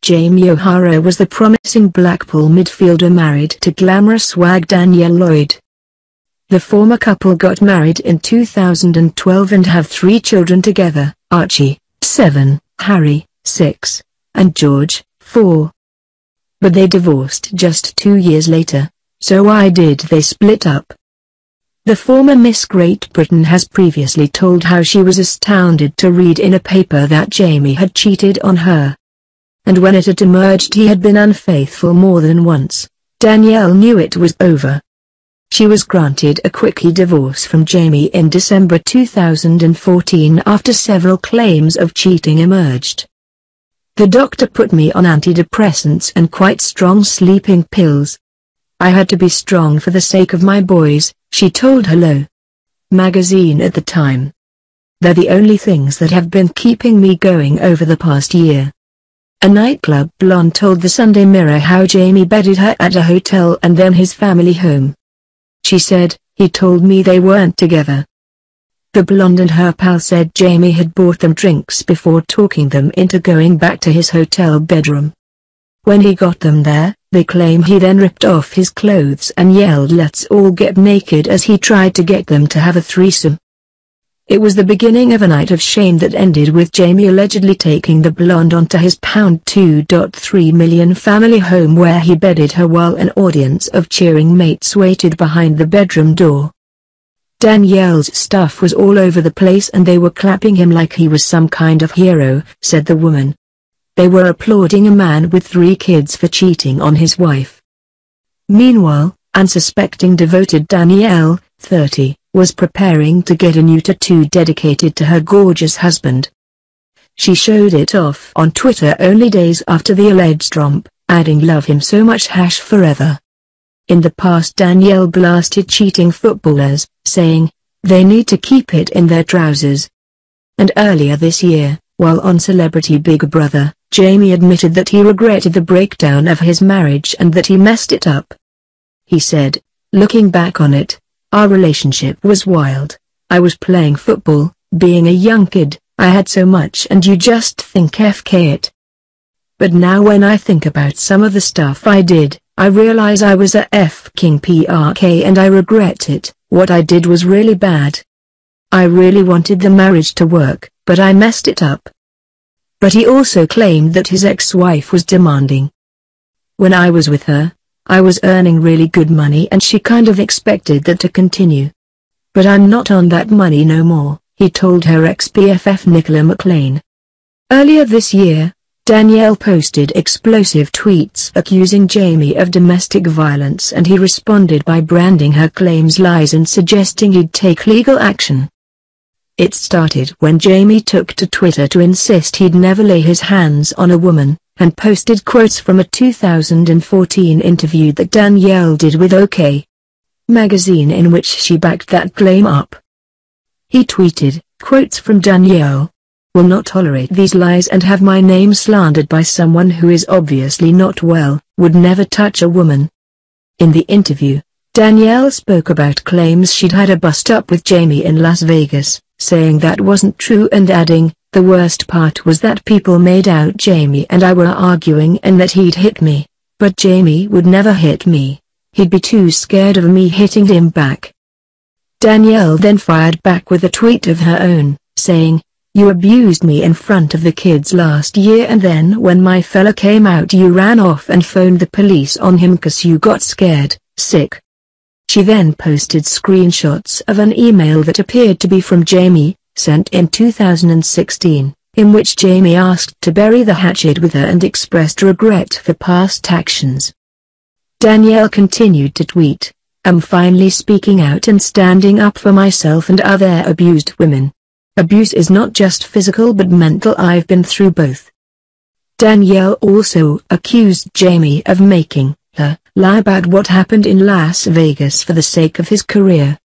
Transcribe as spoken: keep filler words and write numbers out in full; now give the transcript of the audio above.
Jamie O'Hara was the promising Blackpool midfielder married to glamorous swag Danielle Lloyd. The former couple got married in two thousand twelve and have three children together: Archie, seven, Harry, six, and George, four. But they divorced just two years later. So why did they split up? The former Miss Great Britain has previously told how she was astounded to read in a paper that Jamie had cheated on her. And when it had emerged he had been unfaithful more than once, Danielle knew it was over. She was granted a quickie divorce from Jamie in December two thousand fourteen after several claims of cheating emerged. "The doctor put me on antidepressants and quite strong sleeping pills. I had to be strong for the sake of my boys," she told Hello magazine at the time. "They're the only things that have been keeping me going over the past year." A nightclub blonde told the Sunday Mirror how Jamie bedded her at a hotel and then his family home. She said, "He told me they weren't together." The blonde and her pal said Jamie had bought them drinks before talking them into going back to his hotel bedroom. When he got them there, they claim he then ripped off his clothes and yelled "Let's all get naked" as he tried to get them to have a threesome. It was the beginning of a night of shame that ended with Jamie allegedly taking the blonde onto his two point three million family home where he bedded her while an audience of cheering mates waited behind the bedroom door. Danielle's stuff was all over the place and they were clapping him like he was some kind of hero, said the woman. They were applauding a man with three kids for cheating on his wife. Meanwhile, unsuspecting devoted Danielle, thirty, was preparing to get a new tattoo dedicated to her gorgeous husband. She showed it off on Twitter only days after the alleged romp, adding "Love him so much hash forever." In the past Danielle blasted cheating footballers, saying, "They need to keep it in their trousers." And earlier this year, while on Celebrity Big Brother, Jamie admitted that he regretted the breakdown of his marriage and that he messed it up. He said, "Looking back on it, our relationship was wild. I was playing football, being a young kid, I had so much and you just think F K it. But now when I think about some of the stuff I did, I realize I was a f-king P R K and I regret it. What I did was really bad. I really wanted the marriage to work, but I messed it up." But he also claimed that his ex-wife was demanding. "When I was with her, I was earning really good money and she kind of expected that to continue. But I'm not on that money no more," he told her ex-B F F Nicola McLean. Earlier this year, Danielle posted explosive tweets accusing Jamie of domestic violence and he responded by branding her claims lies and suggesting he'd take legal action. It started when Jamie took to Twitter to insist he'd never lay his hands on a woman, and posted quotes from a two thousand fourteen interview that Danielle did with OK magazine in which she backed that claim up. He tweeted, quotes from Danielle, "Will not tolerate these lies and have my name slandered by someone who is obviously not well, would never touch a woman." In the interview, Danielle spoke about claims she'd had a bust-up with Jamie in Las Vegas, saying that wasn't true and adding, "The worst part was that people made out Jamie and I were arguing and that he'd hit me, but Jamie would never hit me. He'd be too scared of me hitting him back." Danielle then fired back with a tweet of her own, saying, "You abused me in front of the kids last year and then when my fella came out you ran off and phoned the police on him 'cause you got scared, sick." She then posted screenshots of an email that appeared to be from Jamie, sent in two thousand sixteen, in which Jamie asked to bury the hatchet with her and expressed regret for past actions. Danielle continued to tweet, "I'm finally speaking out and standing up for myself and other abused women. Abuse is not just physical but mental. I've been through both." Danielle also accused Jamie of making her lie about what happened in Las Vegas for the sake of his career.